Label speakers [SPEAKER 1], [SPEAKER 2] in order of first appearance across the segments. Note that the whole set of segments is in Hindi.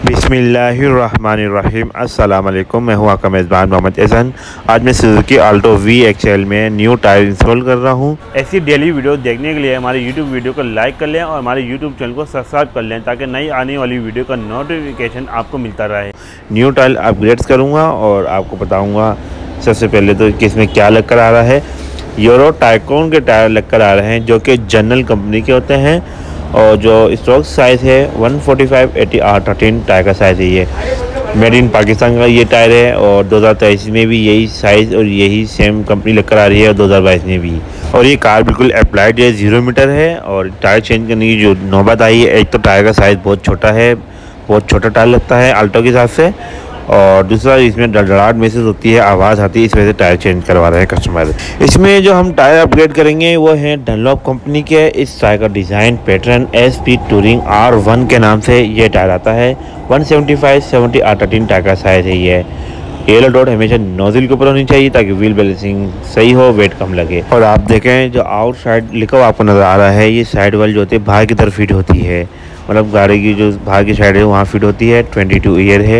[SPEAKER 1] बिस्मिल्लाहिर्रहमानिर्रहीम। अस्सलाम वालेकुम। मैं हूं आपका मेज़बान मोहम्मद एहसन। आज मैं सुजुकी आल्टो VXL में न्यू टायर इंस्टॉल कर रहा हूं। ऐसी डेली वीडियो देखने के लिए हमारे YouTube वीडियो को लाइक कर लें और हमारे YouTube चैनल को सब्सक्राइब कर लें ताकि नई आने वाली वीडियो का नोटिफिकेशन आपको मिलता रहे। न्यू टायर अपग्रेड्स करूँगा और आपको बताऊँगा सबसे पहले तो कि इसमें क्या लग कर आ रहा है। यूरो टाइकोन के टायर लग कर आ रहे हैं जो कि जनरल कंपनी के होते हैं और जो स्टॉक साइज़ है 145/80R13 टायर का साइज़ है। ये मेड इन पाकिस्तान का ये टायर है और 2023 में भी यही साइज़ और यही सेम कंपनी लेकर आ रही है और 2022 में भी। और ये कार बिल्कुल अप्लाइड है, 0 मीटर है। और टायर चेंज करने की जो नौबत आई है, एक तो टायर का साइज़ बहुत छोटा है, बहुत छोटा टायर लगता है आल्टो के हिसाब से, और दूसरा इसमें डड़ाहट मैसेज होती है, आवाज़ आती है, इस वजह से टायर चेंज करवा रहे हैं कस्टमर। इसमें जो हम टायर अपग्रेड करेंगे वो है डनलॉप कंपनी के। इस टायर का design pattern SP touring R1 के नाम से ये टायर आता है। 175/70R13 टायर का साइज़ है ये। येलो डॉट हमेशा नोजल के ऊपर होनी चाहिए ताकि व्हील बैलेंसिंग सही हो, वेट कम लगे। और आप देखें जो आउटसाइड लिखा हुआ आपको नज़र आ रहा है, ये साइड वाली जो होती है बाहर की तरफ फिट होती है, मतलब गाड़ी की जो बाहर की साइड है वहाँ फिट होती है। 22 ईयर है,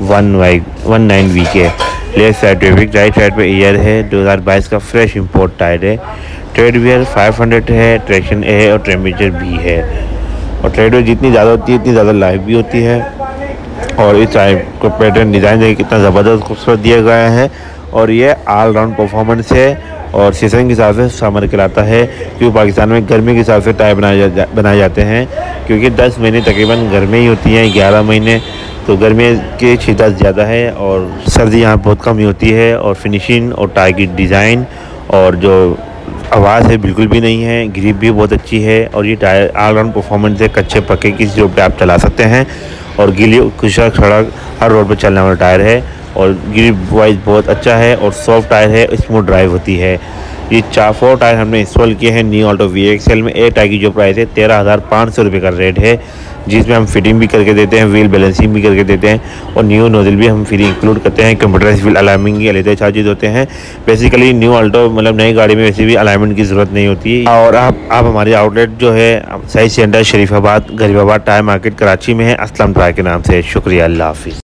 [SPEAKER 1] 19V के। Left side traffic, right side पे ईयर है। 2022 का फ्रेश इंपोर्ट टायर है। ट्रेड वियर 500 है, ट्रैक्शन A है और टेम्परेचर B है। और ट्रेड वियर जितनी ज़्यादा होती है उतनी ज़्यादा लाइफ भी होती है। और इस टायर को पैटर्न डिज़ाइन देखिए कितना ज़बरदस्त खूबसूरत दिया गया है। और ये ऑल राउंड परफॉर्मेंस है और सीज़न के हिसाब से समर कहलाता है, क्योंकि पाकिस्तान में गर्मी के हिसाब से टायर बनाए जाते हैं, क्योंकि 10 महीने तकरीबन गर्मी ही होती हैं, 11 महीने तो गर्मी की शिद्दत ज़्यादा है और सर्दी यहाँ बहुत कम ही होती है। और फिनिशिंग और टायर की डिज़ाइन और जो आवाज़ है बिल्कुल भी नहीं है, ग्रिप भी बहुत अच्छी है। और ये टायर ऑल राउंड परफॉर्मेंस है, कच्चे पक्के किसी रोड पे आप चला सकते हैं। और गीली खुशक सड़क हर रोड पे चलने वाला टायर है और ग्रिप वाइज बहुत अच्छा है और सॉफ्ट टायर है, स्मूथ ड्राइव होती है। ये 4 टायर हमने इंस्टॉल किए हैं न्यू आल्टो VXL में। एक टायर की जो प्राइस है 13,500 रुपये का रेट है, जिसमें हम फिटिंग भी करके देते हैं, व्हील बैलेंसिंग भी करके देते हैं और न्यू नोजल भी हम फ्री इंक्लूड करते हैं। कंप्यूटराइज व्हील अलाइनमेंट की अलग चार्जेज होते हैं। बेसिकली न्यू आल्टो मतलब नई गाड़ी में वैसे भी अलाइनमेंट की ज़रूरत नहीं होती। और आप हमारी आउटलेट जो है सही centre Sharifabad Gharibabad tyre market Karachi में है, असलम टायर के नाम से। शुक्रिया, अल्लाह हाफिज़।